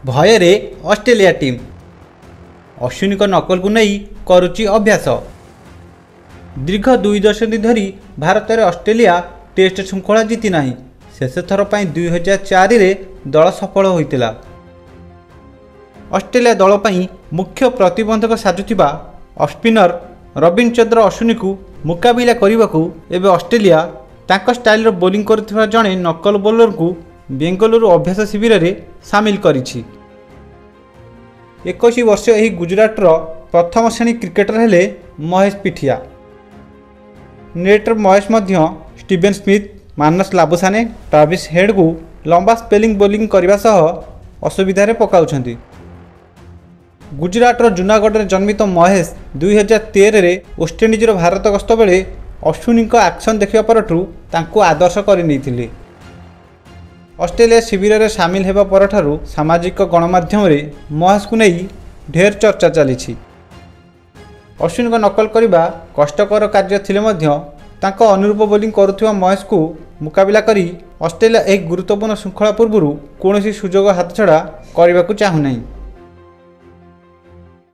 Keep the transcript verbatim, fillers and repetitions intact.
भୟରେ Australia team Ashwini को नकल को नहीं करुच्ची अभ्यास। दीर्घ दुई दशंधि धरी भारत में ऑस्ट्रेलिया टेस्ट श्रृंखला जीति ना शेष थर पर दुई हजार चार दल सफल होता। ऑस्ट्रेलिया दल पर मुख्य प्रतिबंधक साजुवा स्पिनर रविचंद्र अश्विनी को मुकाबिला करने को एवं ऑस्ट्रेलिया तांको स्टाइल बोलिंग कर जड़े नकल बोलर को बेंगलुरु अभ्यास शिविर में सामिल करिछि। इक्कीस वर्ष यही गुजरातर प्रथम श्रेणी क्रिकेटर हेले महेश पिठिया। नेटर महेश मध्य Steven Smith, Marnus Labuschagne, Travis Head को लंबा स्पेलिंग बोलिंग करने सह असुविधा पकाउछंती। गुजरातर जूनागढ़ में जन्मित महेश दुई हजार तेरह वेस्टइंडीजर भारत गस्त बेले अश्विनी एक्शन देखा परठू तांको आदर्श कर ऑस्ट्रेलिया शिविर में सामिल होगा परठारू सामाजिक गणमाध्यम महेश को नहीं ढेर चर्चा चली। अश्विनी को नकल करने कष्टकर कार्य थिले मध्य तांको अनुरूप बोलिंग करुवा महेश को मुकाबिला करी ऑस्ट्रेलिया एक गुरुत्वपूर्ण श्रृंखला पूर्व कौन सुजोग हाथ छड़ा करने को चाहूना।